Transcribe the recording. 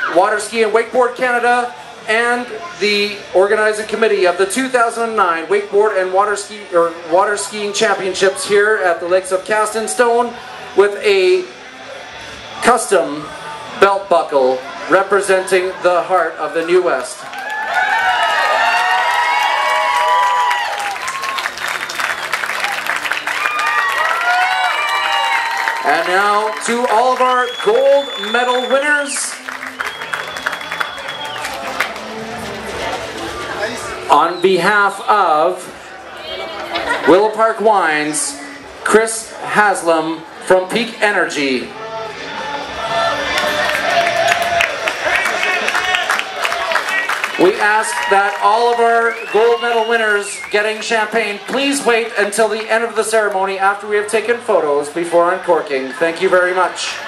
Water Ski and Wakeboard Canada, and the organizing committee of the 2009 Wakeboard and Water Skiing Championships here at the Lakes of Castonstone, with a custom belt buckle representing the heart of the New West. And now to all of our gold medal winners. On behalf of Willow Park Wines, Chris Haslam from Peak Energy. We ask that all of our gold medal winners getting champagne, please wait until the end of the ceremony after we have taken photos before uncorking. Thank you very much.